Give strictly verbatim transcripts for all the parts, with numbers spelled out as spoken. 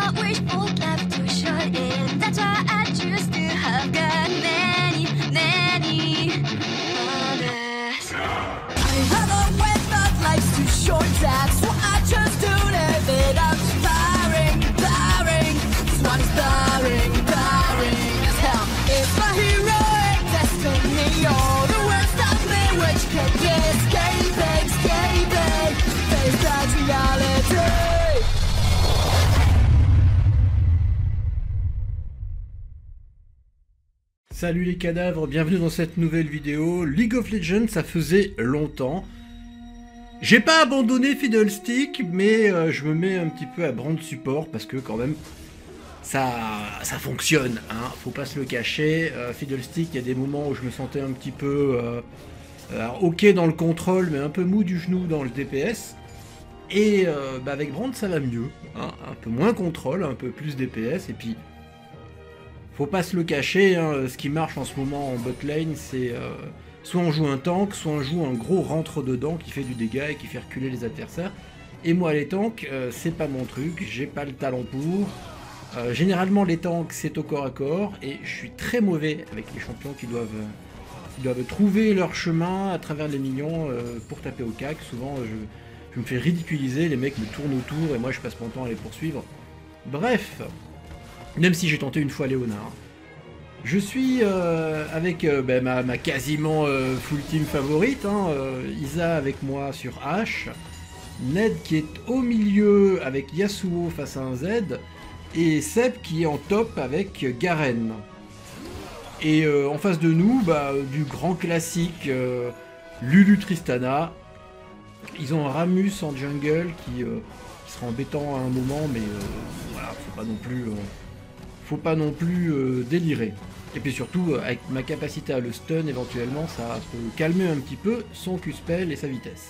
not wishful left to shut in. That's why I choose to have got many, many others. I have always thought life's too short, that's why I chose to live it up. Boring, boring, this one is boring, boring as hell. It's my heroic destiny, all the words stop me, which can be escaping, escaping, face that reality. Salut les cadavres, bienvenue dans cette nouvelle vidéo. League of Legends, ça faisait longtemps. J'ai pas abandonné Fiddlestick, mais euh, je me mets un petit peu à brand support parce que quand même, ça, ça fonctionne, hein, faut pas se le cacher. Euh, Fiddlestick, il y a des moments où je me sentais un petit peu euh, alors, ok dans le contrôle, mais un peu mou du genou dans le D P S. Et euh, bah, avec brand, ça va mieux, hein, un peu moins contrôle, un peu plus D P S, et puis... Faut pas se le cacher, hein, ce qui marche en ce moment en bot lane, c'est euh, soit on joue un tank, soit on joue un gros rentre-dedans qui fait du dégât et qui fait reculer les adversaires. Et moi les tanks, euh, c'est pas mon truc, j'ai pas le talent pour. Euh, généralement les tanks c'est au corps à corps et je suis très mauvais avec les champions qui doivent, qui doivent trouver leur chemin à travers les minions euh, pour taper au cac. Souvent je, je me fais ridiculiser, les mecs me tournent autour et moi je passe mon temps à les poursuivre. Bref. Même si j'ai tenté une fois Léonard. Je suis euh, avec euh, bah, ma, ma quasiment euh, full team favorite, hein, euh, Isa avec moi sur H, Ned qui est au milieu avec Yasuo face à un Z, et Seb qui est en top avec Garen. Et euh, en face de nous, bah, du grand classique euh, Lulu Tristana. Ils ont un Ramus en jungle qui, euh, qui sera embêtant à un moment, mais euh, voilà, faut pas non plus... Euh, Faut pas non plus euh, délirer. Et puis surtout, avec ma capacité à le stun, éventuellement, ça peut calmer un petit peu son Q-spell et sa vitesse.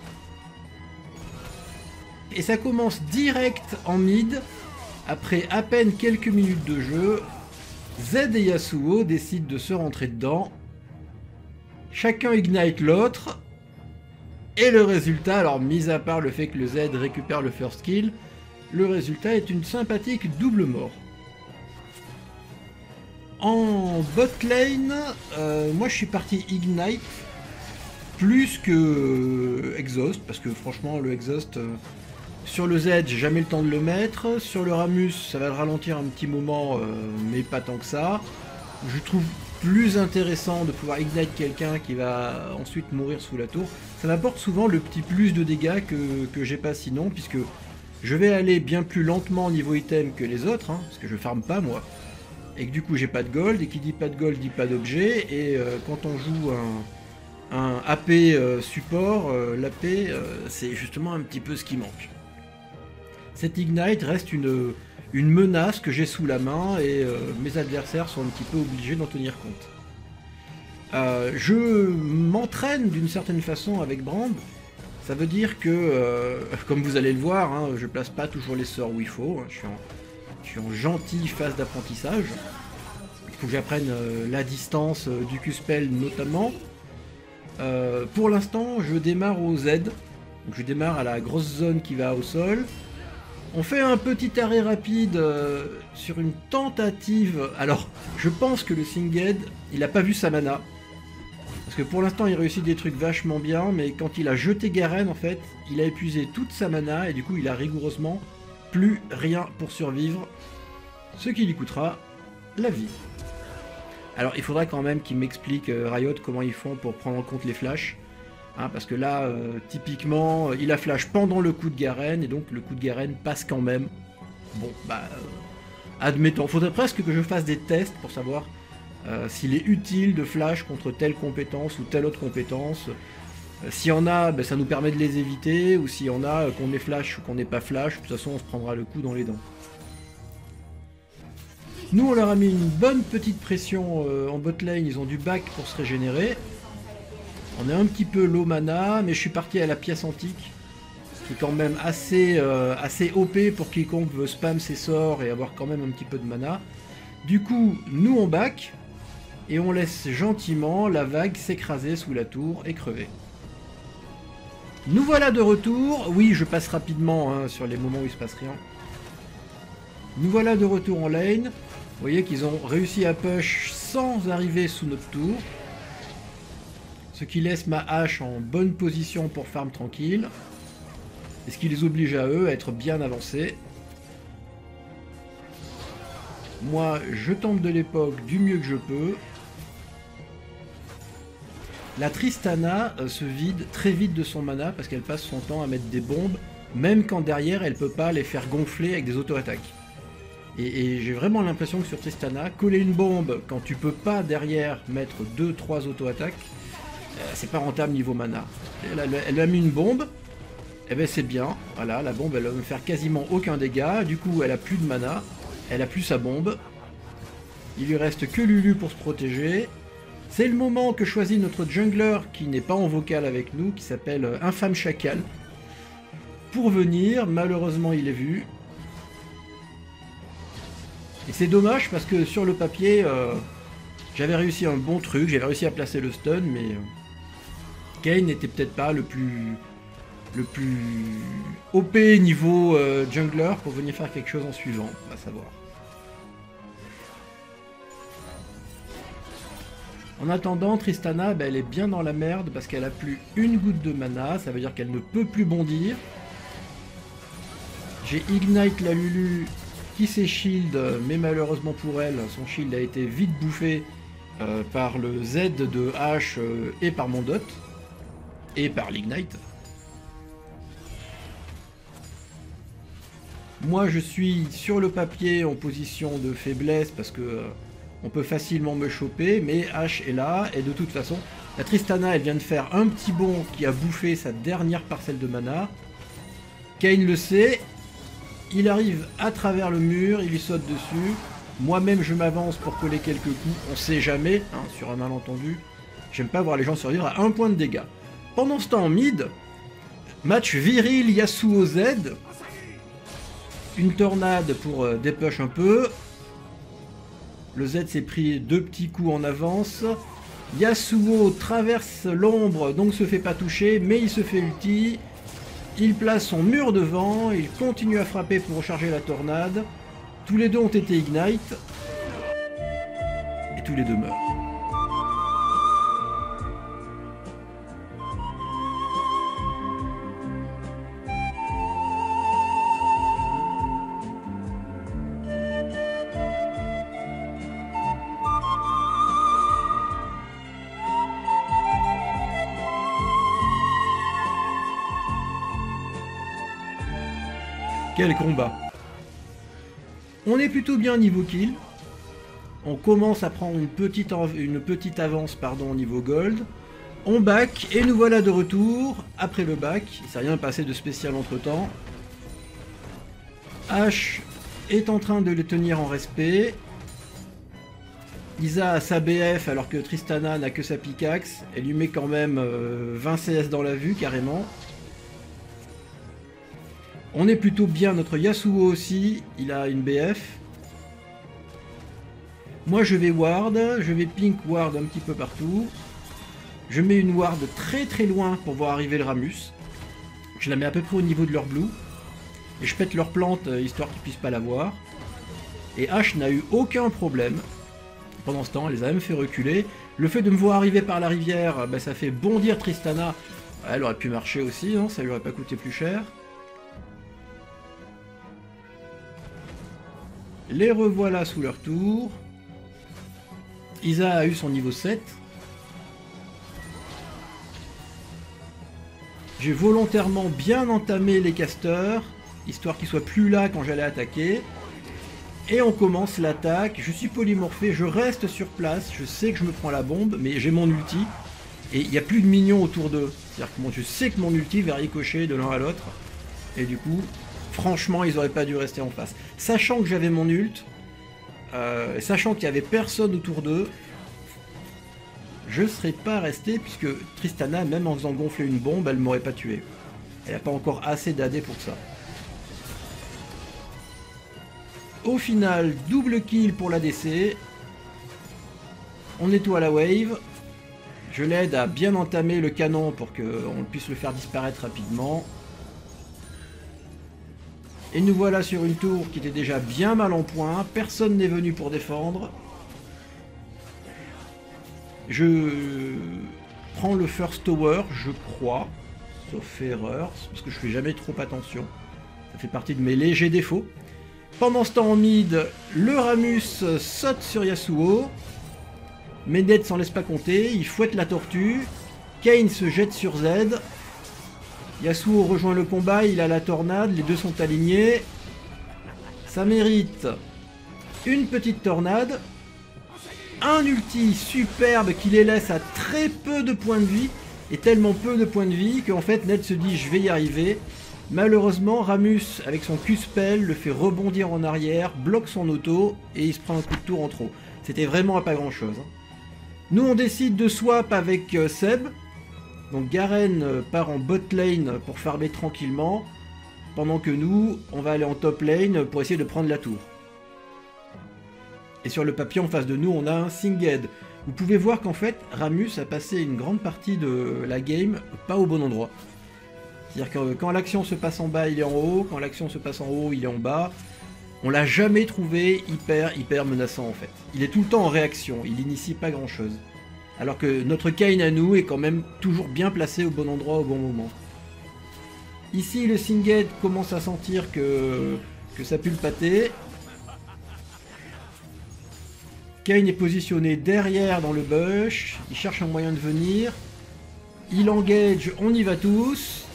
Et ça commence direct en mid. Après à peine quelques minutes de jeu, Z et Yasuo décident de se rentrer dedans. Chacun ignite l'autre. Et le résultat, alors mis à part le fait que le Z récupère le first kill, le résultat est une sympathique double mort. En bot lane, euh, moi je suis parti Ignite plus que euh, Exhaust, parce que franchement le Exhaust, euh, sur le Z j'ai jamais le temps de le mettre, sur le Ramus ça va le ralentir un petit moment, euh, mais pas tant que ça. Je trouve plus intéressant de pouvoir Ignite quelqu'un qui va ensuite mourir sous la tour. Ça m'apporte souvent le petit plus de dégâts que, que j'ai pas sinon, puisque je vais aller bien plus lentement niveau item que les autres, hein, parce que je farm pas moi. Et que du coup j'ai pas de gold, et qui dit pas de gold dit pas d'objet, et euh, quand on joue un, un A P euh, support, euh, l'A P euh, c'est justement un petit peu ce qui manque. Cet Ignite reste une, une menace que j'ai sous la main, et euh, mes adversaires sont un petit peu obligés d'en tenir compte. Euh, je m'entraîne d'une certaine façon avec Brand, ça veut dire que, euh, comme vous allez le voir, hein, je place pas toujours les sorts où il faut, hein, je suis en... Je suis en gentille phase d'apprentissage. Il faut que j'apprenne euh, la distance euh, du Q-spell notamment. Euh, pour l'instant, je démarre au Z. Donc je démarre à la grosse zone qui va au sol. On fait un petit arrêt rapide euh, sur une tentative. Alors, je pense que le Singed, il a pas vu sa mana. Parce que pour l'instant, il réussit des trucs vachement bien, mais quand il a jeté Garen, en fait, il a épuisé toute sa mana et du coup, il a rigoureusement plus rien pour survivre, ce qui lui coûtera la vie. Alors il faudra quand même qu'il m'explique euh, Riot comment ils font pour prendre en compte les flashs, hein, parce que là euh, typiquement il a flash pendant le coup de Garen et donc le coup de Garen passe quand même. Bon bah euh, admettons, faudrait presque que je fasse des tests pour savoir euh, s'il est utile de flash contre telle compétence ou telle autre compétence. S'il y en a, ben ça nous permet de les éviter, ou s'il y en a, qu'on est flash ou qu'on n'est pas flash, de toute façon on se prendra le coup dans les dents. Nous on leur a mis une bonne petite pression euh, en bot lane, ils ont du back pour se régénérer. On est un petit peu low mana, mais je suis parti à la pièce antique, qui est quand même assez, euh, assez O P pour quiconque veut spam ses sorts et avoir quand même un petit peu de mana. Du coup, nous on back, et on laisse gentiment la vague s'écraser sous la tour et crever. Nous voilà de retour. Oui, je passe rapidement hein, sur les moments où il se passe rien. Nous voilà de retour en lane. Vous voyez qu'ils ont réussi à push sans arriver sous notre tour. Ce qui laisse ma hache en bonne position pour farm tranquille. Et ce qui les oblige à eux à être bien avancés. Moi, je tente de l'époque du mieux que je peux. La Tristana euh, se vide très vite de son mana parce qu'elle passe son temps à mettre des bombes, même quand derrière elle peut pas les faire gonfler avec des auto-attaques. Et, et j'ai vraiment l'impression que sur Tristana, coller une bombe quand tu peux pas derrière mettre deux trois auto-attaques, euh, c'est pas rentable niveau mana. Elle a, elle a mis une bombe, et ben c'est bien, voilà, la bombe elle va me faire quasiment aucun dégât, du coup elle a plus de mana, elle a plus sa bombe, il lui reste que Lulu pour se protéger. C'est le moment que choisit notre jungler qui n'est pas en vocal avec nous, qui s'appelle Infâme Chacal, pour venir. Malheureusement il est vu. Et c'est dommage parce que sur le papier, euh, j'avais réussi un bon truc, j'avais réussi à placer le stun, mais euh, Kayn n'était peut-être pas le plus le plus O P niveau euh, jungler pour venir faire quelque chose en suivant, on va savoir. En attendant, Tristana, bah, elle est bien dans la merde parce qu'elle a plus une goutte de mana, ça veut dire qu'elle ne peut plus bondir. J'ai Ignite la Lulu qui s'est shield, mais malheureusement pour elle, son shield a été vite bouffé euh, par le Z de H euh, et par mon dot, et par l'Ignite. Moi je suis sur le papier en position de faiblesse parce que euh, on peut facilement me choper, mais H est là, et de toute façon, la Tristana, elle vient de faire un petit bond qui a bouffé sa dernière parcelle de mana. Kayn le sait, il arrive à travers le mur, il lui saute dessus. Moi-même, je m'avance pour coller quelques coups, on sait jamais, hein, sur un malentendu. J'aime pas voir les gens survivre à un point de dégâts. Pendant ce temps, en mid, match viril Yasuo Z. Une tornade pour euh, dépush un peu. Le Z s'est pris deux petits coups en avance. Yasuo traverse l'ombre, donc se fait pas toucher, mais il se fait ulti. Il place son mur devant, il continue à frapper pour recharger la tornade. Tous les deux ont été Ignite. Et tous les deux meurent. Quel combat! On est plutôt bien niveau kill. On commence à prendre une petite, une petite avance pardon, au niveau gold. On back et nous voilà de retour après le back. Il ne s'est rien passé de spécial entre temps. H est en train de les tenir en respect. Isa a sa B F alors que Tristana n'a que sa pickaxe. Elle lui met quand même euh, vingt C S dans la vue carrément. On est plutôt bien, notre Yasuo aussi, il a une B F. Moi je vais ward, je vais pink ward un petit peu partout. Je mets une ward très très loin pour voir arriver le Ramus. Je la mets à peu près au niveau de leur blue. Et je pète leur plante histoire qu'ils puissent pas la voir. Et H n'a eu aucun problème. Pendant ce temps, elle les a même fait reculer. Le fait de me voir arriver par la rivière, bah, ça fait bondir Tristana. Elle aurait pu marcher aussi, hein, ça lui aurait pas coûté plus cher. Les revoilà sous leur tour. Isa a eu son niveau sept. J'ai volontairement bien entamé les casters, histoire qu'ils soient plus là quand j'allais attaquer. Et on commence l'attaque. Je suis polymorphé, je reste sur place. Je sais que je me prends la bombe, mais j'ai mon ulti. Et il n'y a plus de minions autour d'eux. C'est-à-dire que moi, je sais que mon ulti va ricocher de l'un à l'autre. Et du coup... franchement, ils auraient pas dû rester en face. Sachant que j'avais mon ult, euh, sachant qu'il y avait personne autour d'eux, je serais pas resté puisque Tristana, même en faisant gonfler une bombe, elle m'aurait pas tué. Elle n'a pas encore assez d'A D pour ça. Au final, double kill pour l'A D C. On nettoie la wave. Je l'aide à bien entamer le canon pour qu'on puisse le faire disparaître rapidement. Et nous voilà sur une tour qui était déjà bien mal en point. Personne n'est venu pour défendre. Je prends le first tower, je crois. Sauf erreur, parce que je fais jamais trop attention. Ça fait partie de mes légers défauts. Pendant ce temps en mid, le Ramus saute sur Yasuo. Mais Ned s'en laisse pas compter, il fouette la tortue. Kayn se jette sur Z. Yasuo rejoint le combat, il a la tornade, les deux sont alignés. Ça mérite une petite tornade. Un ulti superbe qui les laisse à très peu de points de vie. Et tellement peu de points de vie qu'en fait Ned se dit je vais y arriver. Malheureusement Ramus avec son Q-spell le fait rebondir en arrière, bloque son auto et il se prend un coup de tour en trop. C'était vraiment à pas grand chose. Nous on décide de swap avec euh, Seb. Donc Garen euh, part en bot lane pour farmer tranquillement. Pendant que nous, on va aller en top lane pour essayer de prendre la tour. Et sur le papier en face de nous, on a un Singed. Vous pouvez voir qu'en fait, Ramus a passé une grande partie de la game pas au bon endroit. C'est-à-dire que quand l'action se passe en bas, il est en haut. Quand l'action se passe en haut, il est en bas. On l'a jamais trouvé hyper, hyper menaçant en fait. Il est tout le temps en réaction, il initie pas grand-chose. Alors que notre Kayn à nous est quand même toujours bien placé au bon endroit au bon moment. Ici, le Singed commence à sentir que, que ça pue le pâté. Kayn est positionné derrière dans le bush. Il cherche un moyen de venir. Il engage, on y va tous.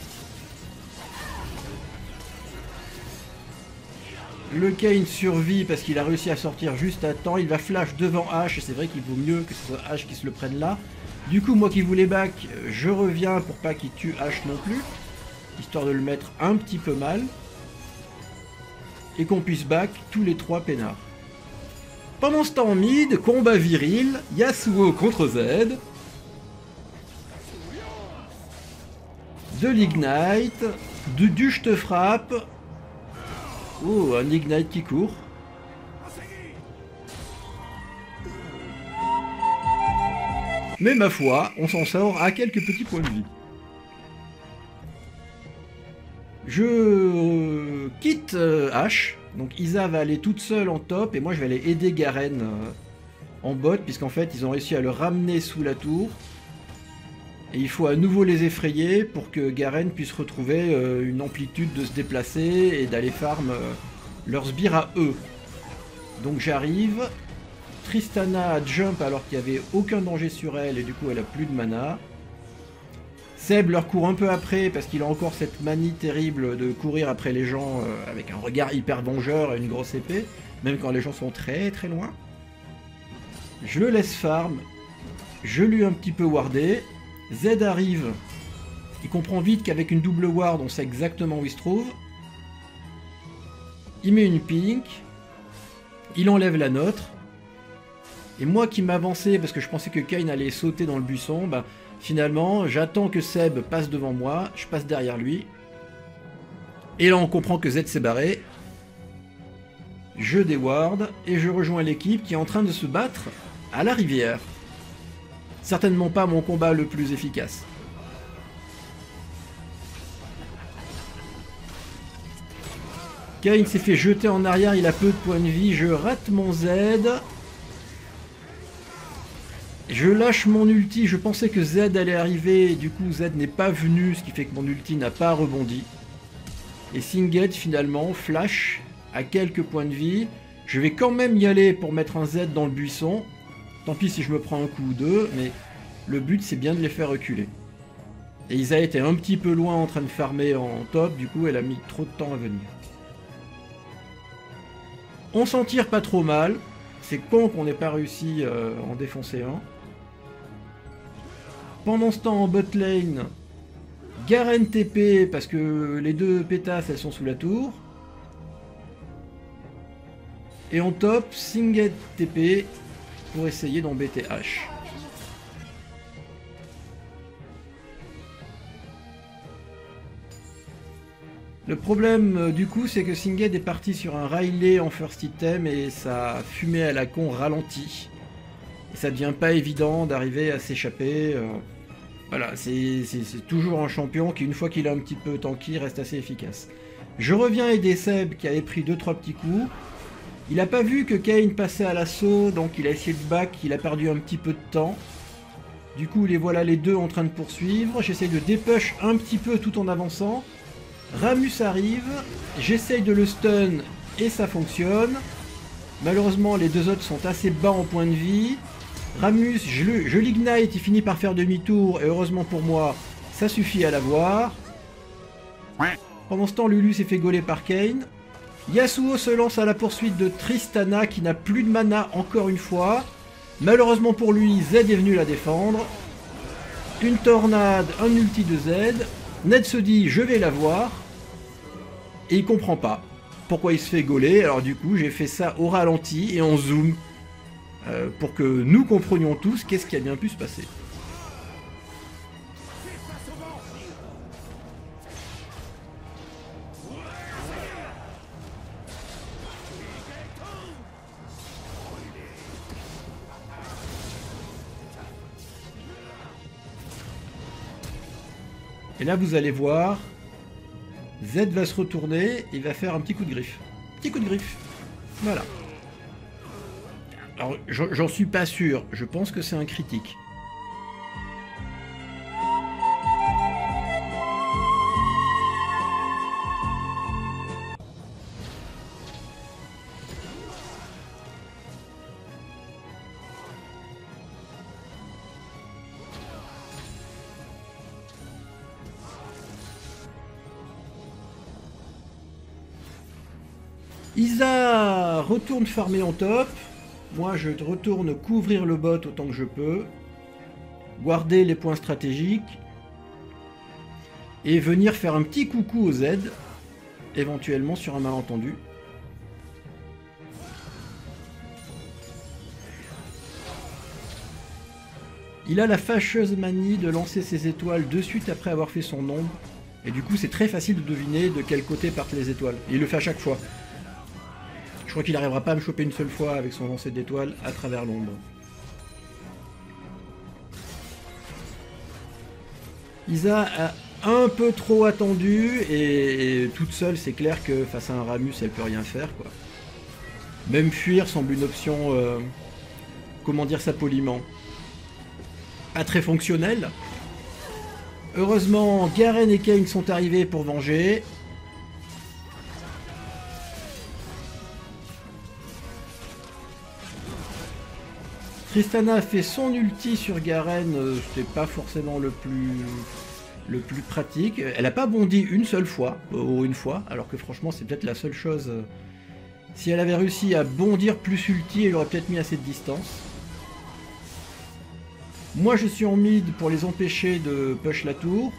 Le Kayn survit parce qu'il a réussi à sortir juste à temps. Il va flash devant Ashe. Et c'est vrai qu'il vaut mieux que ce soit Ashe qui se le prenne là. Du coup, moi qui voulais back, je reviens pour pas qu'il tue Ashe non plus. Histoire de le mettre un petit peu mal. Et qu'on puisse back tous les trois peinards. Pendant ce temps en mid, combat viril, Yasuo contre Z. De l'ignite, du, du je te frappe. Oh, un ignite qui court. Mais ma foi, on s'en sort à quelques petits points de vie. Je quitte euh, Ashe. Donc Isa va aller toute seule en top et moi je vais aller aider Garen euh, en bot puisqu'en fait ils ont réussi à le ramener sous la tour. Et il faut à nouveau les effrayer pour que Garen puisse retrouver euh, une amplitude de se déplacer et d'aller farm euh, leurs sbires à eux. Donc j'arrive. Tristana jump alors qu'il n'y avait aucun danger sur elle et du coup elle a plus de mana. Seb leur court un peu après parce qu'il a encore cette manie terrible de courir après les gens euh, avec un regard hyper vengeur et une grosse épée, même quand les gens sont très très loin. Je le laisse farm, je lui ai un petit peu wardé, Z arrive, il comprend vite qu'avec une double ward on sait exactement où il se trouve. Il met une pink, il enlève la nôtre, et moi qui m'avançais parce que je pensais que Kayn allait sauter dans le buisson, bah finalement, j'attends que Seb passe devant moi, je passe derrière lui. Et là, on comprend que Z s'est barré. Je déward et je rejoins l'équipe qui est en train de se battre à la rivière. Certainement pas mon combat le plus efficace. Kayn s'est fait jeter en arrière, il a peu de points de vie, je rate mon Z. Je lâche mon ulti, je pensais que Z allait arriver, et du coup Z n'est pas venu, ce qui fait que mon ulti n'a pas rebondi. Et Singed finalement flash à quelques points de vie. Je vais quand même y aller pour mettre un Z dans le buisson. Tant pis si je me prends un coup ou deux, mais le but c'est bien de les faire reculer. Et Isa était un petit peu loin en train de farmer en top, du coup elle a mis trop de temps à venir. On s'en tire pas trop mal. C'est con qu'on n'ait pas réussi euh, à en défoncer un. Pendant ce temps en bot lane, Garen T P parce que les deux pétasses elles sont sous la tour. Et en top, Singed T P pour essayer d'embêter Ashe. Le problème euh, du coup c'est que Singed est parti sur un Riley en first item et ça fumait à la con ralenti. Et ça devient pas évident d'arriver à s'échapper. Euh, voilà, c'est toujours un champion qui une fois qu'il est un petit peu tanky reste assez efficace. Je reviens aider Seb qui avait pris deux trois petits coups. Il n'a pas vu que Kayn passait à l'assaut, donc il a essayé de back, il a perdu un petit peu de temps. Du coup, les voilà les deux en train de poursuivre. J'essaye de dépush un petit peu tout en avançant. Rammus arrive, j'essaye de le stun et ça fonctionne. Malheureusement, les deux autres sont assez bas en point de vie. Rammus, je, je l'ignite, il finit par faire demi-tour et heureusement pour moi, ça suffit à l'avoir. Pendant ce temps, Lulu s'est fait gauler par Kayn. Yasuo se lance à la poursuite de Tristana qui n'a plus de mana encore une fois. Malheureusement pour lui, Z est venu la défendre. Une tornade, un ulti de Z. Ned se dit je vais la voir. Et il comprend pas pourquoi il se fait gauler. Alors du coup j'ai fait ça au ralenti et en zoom. Euh, pour que nous comprenions tous qu'est-ce qui a bien pu se passer. Et là, vous allez voir, Z va se retourner, il va faire un petit coup de griffe. Petit coup de griffe. Voilà. Alors, j'en suis pas sûr. Je pense que c'est un critique. Isa retourne farmer en top. Moi, je retourne couvrir le bot autant que je peux. Guarder les points stratégiques. Et venir faire un petit coucou au Z. Éventuellement sur un malentendu. Il a la fâcheuse manie de lancer ses étoiles de suite après avoir fait son ombre. Et du coup, c'est très facile de deviner de quel côté partent les étoiles. Et il le fait à chaque fois. Je crois qu'il n'arrivera pas à me choper une seule fois avec son lancer d'étoiles à travers l'ombre. Isa a un peu trop attendu et, et toute seule, c'est clair que face à un Rammus, elle peut rien faire, quoi. Même fuir semble une option, euh, comment dire ça poliment, pas très fonctionnelle. Heureusement, Garen et Kayn sont arrivés pour venger. Tristana a fait son ulti sur Garen, euh, c'était pas forcément le plus le plus pratique. Elle a pas bondi une seule fois, ou une fois, alors que franchement c'est peut-être la seule chose. Euh, si elle avait réussi à bondir plus ulti, elle aurait peut-être mis assez de distance. Moi je suis en mid pour les empêcher de push la tour.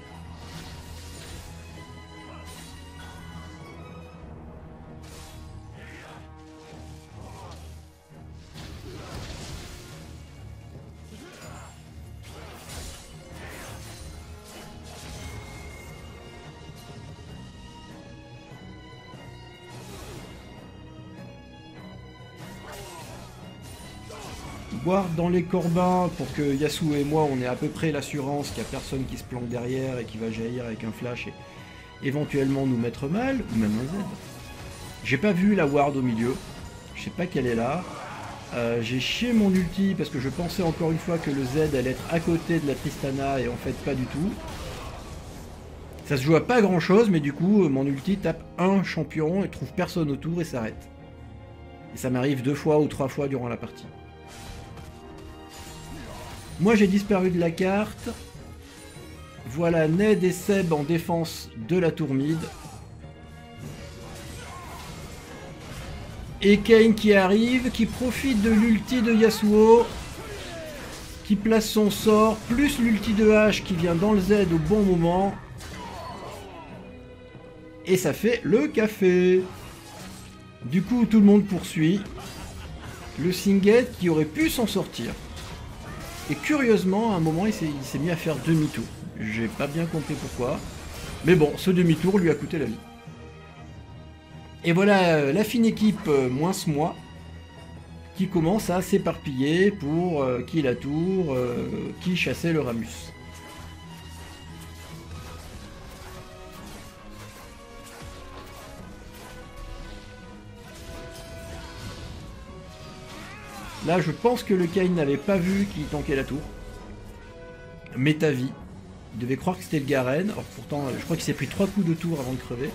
Voir dans les corbins pour que Yasuo et moi on ait à peu près l'assurance qu'il n'y a personne qui se planque derrière et qui va jaillir avec un flash et éventuellement nous mettre mal, ou même un Z. J'ai pas vu la ward au milieu, je sais pas qu'elle est là. Euh, j'ai chié mon ulti parce que je pensais encore une fois que le Z allait être à côté de la Tristana et en fait pas du tout. Ça se joue à pas grand chose mais du coup mon ulti tape un champion et trouve personne autour et s'arrête. Et ça m'arrive deux fois ou trois fois durant la partie. Moi j'ai disparu de la carte. Voilà Ned et Seb en défense de la tour mid. Et Kayn qui arrive, qui profite de l'ulti de Yasuo. Qui place son sort, plus l'ulti de H qui vient dans le Z au bon moment. Et ça fait le café. Du coup tout le monde poursuit. Le Singed qui aurait pu s'en sortir. Et curieusement, à un moment, il s'est mis à faire demi-tour. J'ai pas bien compris pourquoi. Mais bon, ce demi-tour lui a coûté la vie. Et voilà la fine équipe moins moi qui commence à s'éparpiller pour euh, qui la tour, euh, qui chassait le Rammus. Là, je pense que le Kayn n'avait pas vu qu'il tankait la tour. Méta-vie. Il devait croire que c'était le Garen. Or, pourtant, je crois qu'il s'est pris trois coups de tour avant de crever.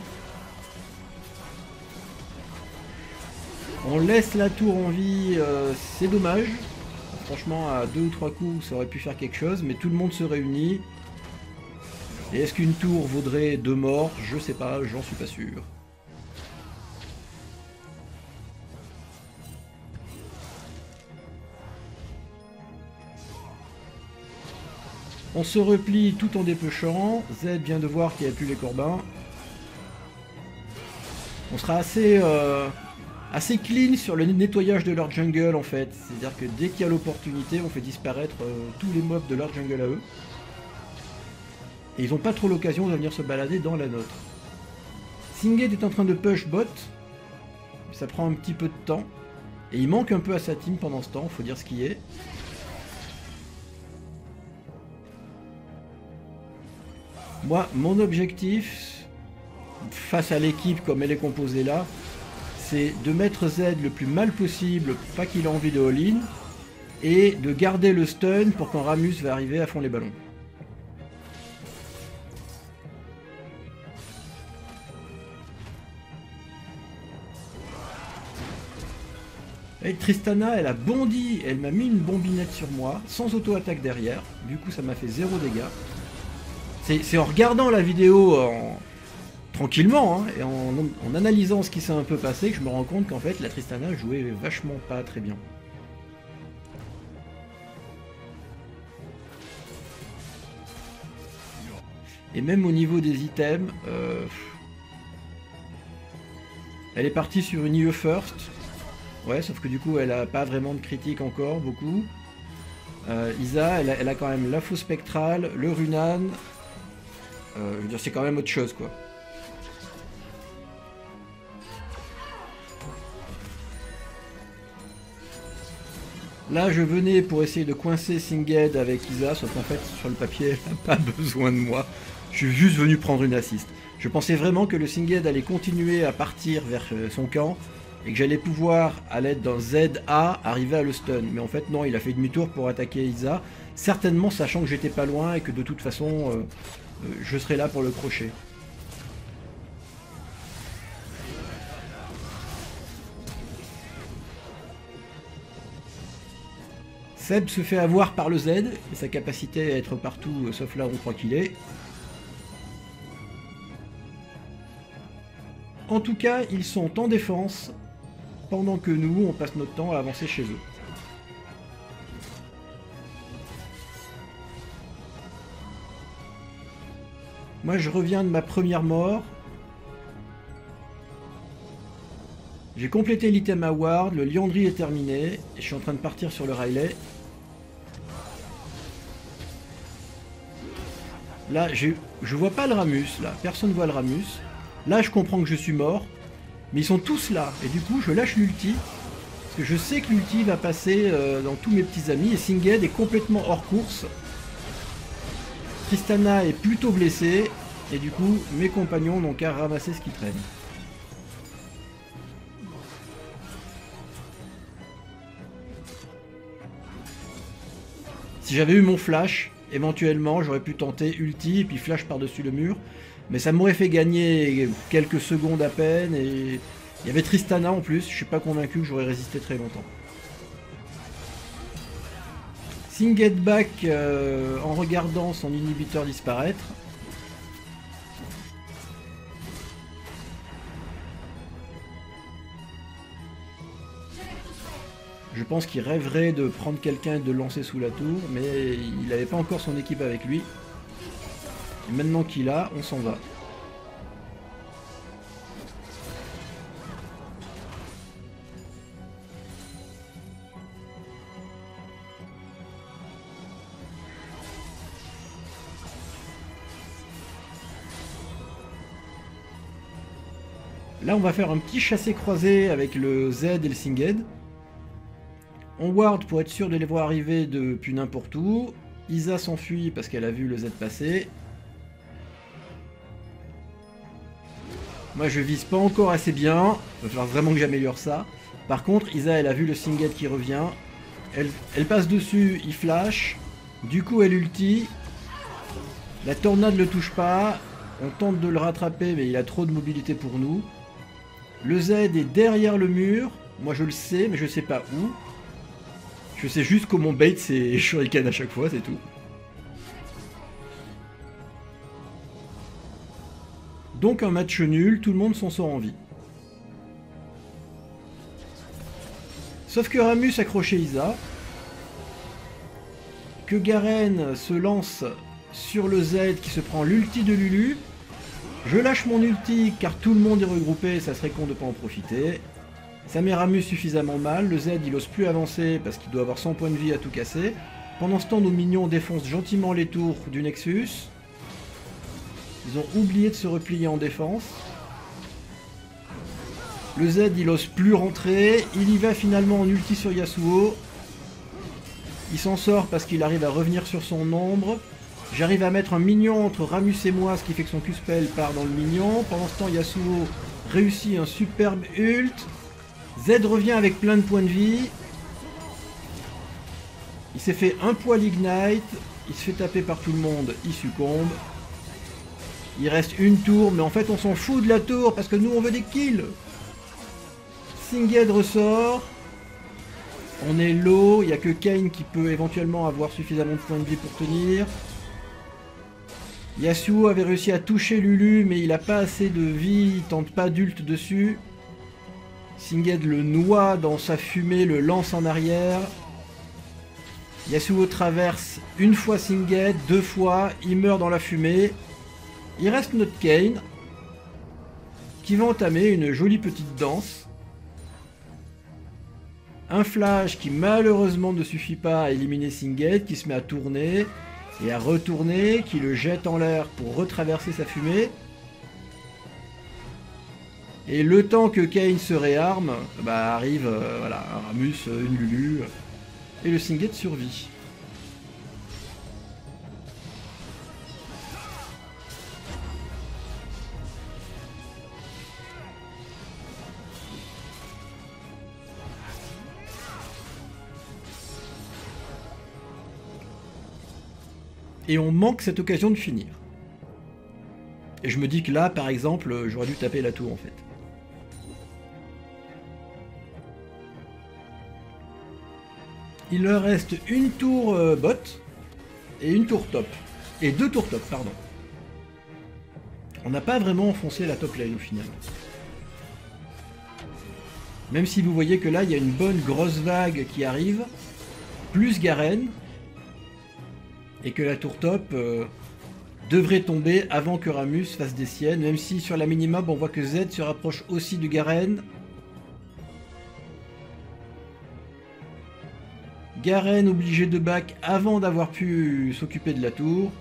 On laisse la tour en vie, euh, c'est dommage. Franchement, à deux ou trois coups, ça aurait pu faire quelque chose, mais tout le monde se réunit. Et est-ce qu'une tour vaudrait deux morts? Je sais pas, j'en suis pas sûr. On se replie tout en dépêchant. Z vient de voir qu'il n'y a plus les Corbins. On sera assez, euh, assez clean sur le nettoyage de leur jungle en fait. C'est-à-dire que dès qu'il y a l'opportunité, on fait disparaître euh, tous les mobs de leur jungle à eux. Et ils n'ont pas trop l'occasion de venir se balader dans la nôtre. Singed est en train de push bot. Ça prend un petit peu de temps. Et il manque un peu à sa team pendant ce temps, faut dire ce qui est. Moi, mon objectif, face à l'équipe comme elle est composée là, c'est de mettre Z le plus mal possible pour pas qu'il ait envie de all-in, et de garder le stun pour quand Rammus va arriver à fond les ballons. Et Tristana, elle a bondi, elle m'a mis une bombinette sur moi, sans auto-attaque derrière, du coup ça m'a fait zéro dégâts. C'est en regardant la vidéo en... tranquillement, hein, et en, en analysant ce qui s'est un peu passé, que je me rends compte qu'en fait la Tristana jouait vachement pas très bien. Et même au niveau des items, euh... elle est partie sur une I E first. Ouais, sauf que du coup elle a pas vraiment de critique encore, beaucoup. Euh, Isa, elle a, elle a quand même l'info spectrale, le Runan. Euh, je veux dire, c'est quand même autre chose, quoi. Là, je venais pour essayer de coincer Singed avec Isa, sauf qu'en fait, sur le papier, elle n'a pas besoin de moi. Je suis juste venu prendre une assist. Je pensais vraiment que le Singed allait continuer à partir vers son camp, et que j'allais pouvoir, à l'aide d'un Z A, arriver à le stun. Mais en fait, non, il a fait demi-tour pour attaquer Isa, certainement sachant que j'étais pas loin et que de toute façon... Euh, je serai là pour le crochet. Seb se fait avoir par le Z et sa capacité à être partout sauf là où on croit qu'il est. En tout cas, ils sont en défense pendant que nous, on passe notre temps à avancer chez eux. Moi, je reviens de ma première mort. J'ai complété l'item award, le Liandry est terminé, et je suis en train de partir sur le Riley. Là, je vois pas le Rammus, là. Personne voit le Rammus. Là, je comprends que je suis mort. Mais ils sont tous là. Et du coup, je lâche l'ulti. Parce que je sais que l'ulti va passer euh, dans tous mes petits amis. Et Singed est complètement hors course. Tristana est plutôt blessée. Et du coup, mes compagnons n'ont qu'à ramasser ce qui traîne. Si j'avais eu mon flash, éventuellement, j'aurais pu tenter ulti et puis flash par-dessus le mur. Mais ça m'aurait fait gagner quelques secondes à peine. Et il y avait Tristana en plus. Je suis pas convaincu que j'aurais résisté très longtemps. Singed back euh, en regardant son inhibiteur disparaître. Je pense qu'il rêverait de prendre quelqu'un et de le lancer sous la tour, mais il n'avait pas encore son équipe avec lui. Et maintenant qu'il l'a, on s'en va. Là, on va faire un petit chassé-croisé avec le Z et le Singed. On ward pour être sûr de les voir arriver depuis n'importe où. Isa s'enfuit parce qu'elle a vu le Z passer. Moi, je vise pas encore assez bien. Il va falloir vraiment que j'améliore ça. Par contre, Isa, elle a vu le Singed qui revient. Elle, elle passe dessus, il flash. Du coup, elle ulti. La tornade ne le touche pas. On tente de le rattraper, mais il a trop de mobilité pour nous. Le Z est derrière le mur. Moi, je le sais, mais je sais pas où. Je sais juste que mon bait, c'est Shuriken à chaque fois, c'est tout. Donc un match nul, tout le monde s'en sort en vie. Sauf que Ramus accrochait Isa. Que Garen se lance sur le Z qui se prend l'ulti de Lulu. Je lâche mon ulti car tout le monde est regroupé, ça serait con de pas en profiter. Ça met Ramus suffisamment mal, le Z il ose plus avancer parce qu'il doit avoir cent points de vie à tout casser. Pendant ce temps, nos minions défoncent gentiment les tours du Nexus. Ils ont oublié de se replier en défense. Le Z il ose plus rentrer, il y va finalement en ulti sur Yasuo. Il s'en sort parce qu'il arrive à revenir sur son ombre. J'arrive à mettre un minion entre Ramus et moi, ce qui fait que son Q-spell part dans le minion. Pendant ce temps, Yasuo réussit un superbe ult. Z revient avec plein de points de vie. Il s'est fait un poil ignite. Il se fait taper par tout le monde, il succombe. Il reste une tour, mais en fait on s'en fout de la tour parce que nous on veut des kills. Singed ressort. On est low, il n'y a que Kayn qui peut éventuellement avoir suffisamment de points de vie pour tenir. Yasuo avait réussi à toucher Lulu, mais il n'a pas assez de vie, il tente pas d'ult dessus. Singed le noie dans sa fumée, le lance en arrière. Yasuo traverse une fois Singed, deux fois, il meurt dans la fumée. Il reste notre Kayn, qui va entamer une jolie petite danse. Un flash qui malheureusement ne suffit pas à éliminer Singed, qui se met à tourner et à retourner, qui le jette en l'air pour retraverser sa fumée. Et le temps que Kayn se réarme, bah arrive euh, voilà, un Ramus, une Lulu, et le Singed survit. Et on manque cette occasion de finir. Et je me dis que là, par exemple, j'aurais dû taper la tour en fait. Il leur reste une tour euh, bot et une tour top. Et deux tours top, pardon. On n'a pas vraiment enfoncé la top lane au final. Même si vous voyez que là, il y a une bonne grosse vague qui arrive, plus Garen, et que la tour top euh, devrait tomber avant que Ramus fasse des siennes, même si sur la minimap on voit que Z se rapproche aussi de Garen. Garen obligé de back avant d'avoir pu s'occuper de la tour.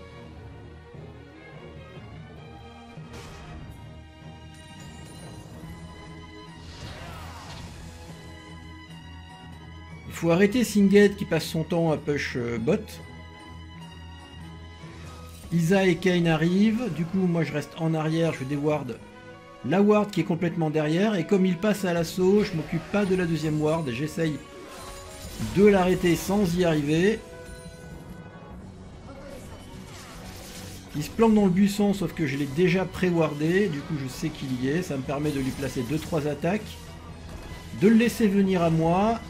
Il faut arrêter Singed qui passe son temps à push euh, bot. Isa et Kayn arrivent, du coup moi je reste en arrière, je déward la ward qui est complètement derrière, et comme il passe à l'assaut, je m'occupe pas de la deuxième ward, j'essaye de l'arrêter sans y arriver. Il se planque dans le buisson, sauf que je l'ai déjà pré-wardé, du coup je sais qu'il y est, ça me permet de lui placer deux trois attaques, de le laisser venir à moi.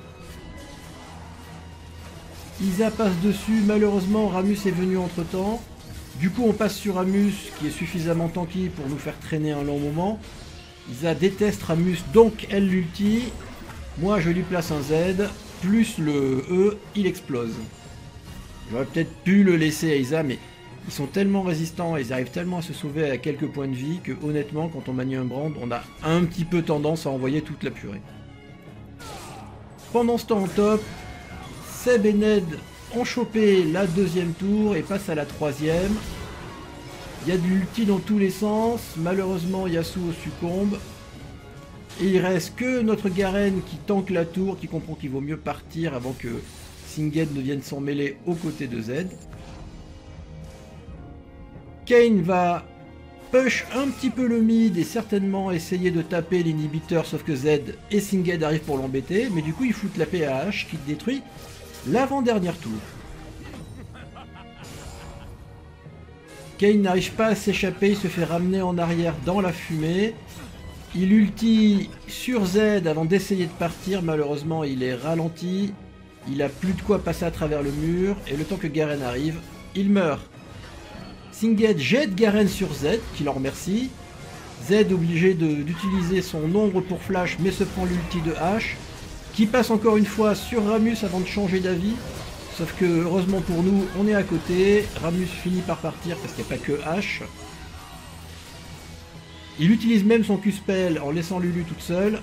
Isa passe dessus, malheureusement Ramus est venu entre temps. Du coup on passe sur Ramus qui est suffisamment tanky pour nous faire traîner un long moment. Isa déteste Ramus, donc elle l'ulti. Moi je lui place un Z, plus le E, il explose. J'aurais peut-être pu le laisser à Isa, mais ils sont tellement résistants et ils arrivent tellement à se sauver à quelques points de vie que honnêtement quand on manie un brand, on a un petit peu tendance à envoyer toute la purée. Pendant ce temps en top, Seb et Ned ont chopé la deuxième tour et passent à la troisième. Il y a de l'ulti dans tous les sens. Malheureusement, Yasuo succombe. Et il reste que notre Garen qui tank la tour, qui comprend qu'il vaut mieux partir avant que Singed ne vienne s'en mêler aux côtés de Z. Kayn va push un petit peu le mid et certainement essayer de taper l'inhibiteur, sauf que Z et Singed arrivent pour l'embêter, mais du coup il fout la P à H qui détruit l'avant-dernière tour. Kayn n'arrive pas à s'échapper, il se fait ramener en arrière dans la fumée. Il ulti sur Z avant d'essayer de partir, malheureusement il est ralenti. Il a plus de quoi passer à travers le mur, et le temps que Garen arrive, il meurt. Singed jette Garen sur Z, qui l'en remercie. Z obligé d'utiliser son ombre pour flash, mais se prend l'ulti de H, qui passe encore une fois sur Rammus avant de changer d'avis. Sauf que, heureusement pour nous, on est à côté. Rammus finit par partir parce qu'il n'y a pas que H. Il utilise même son Q-Spell en laissant Lulu toute seule.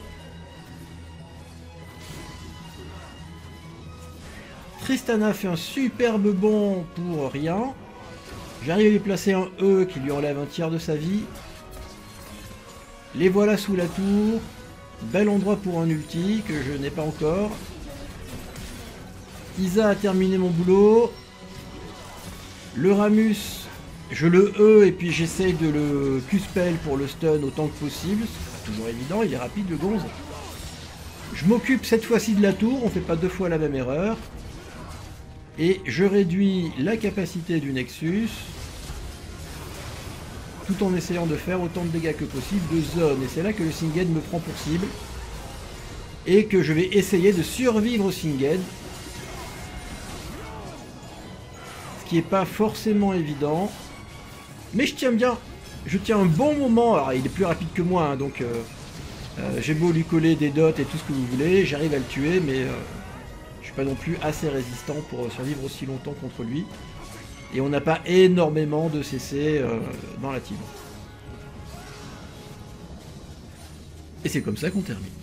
Tristana fait un superbe bond pour rien. J'arrive à lui placer un E qui lui enlève un tiers de sa vie. Les voilà sous la tour. Bel endroit pour un ulti que je n'ai pas encore. Isa a terminé mon boulot. Le Rammus, je le E et puis j'essaye de le Q-Spell pour le stun autant que possible. C'est pas toujours évident, il est rapide le gonze. Je m'occupe cette fois-ci de la tour, on fait pas deux fois la même erreur. Et je réduis la capacité du Nexus, tout en essayant de faire autant de dégâts que possible de zone. Et c'est là que le Singed me prend pour cible. Et que je vais essayer de survivre au Singed. Ce qui n'est pas forcément évident. Mais je tiens bien. Je tiens un bon moment. Alors il est plus rapide que moi, hein, donc euh, euh, j'ai beau lui coller des dots et tout ce que vous voulez. J'arrive à le tuer, mais... Euh, je suis pas non plus assez résistant pour survivre aussi longtemps contre lui. Et on n'a pas énormément de C C euh, dans la team. Et c'est comme ça qu'on termine.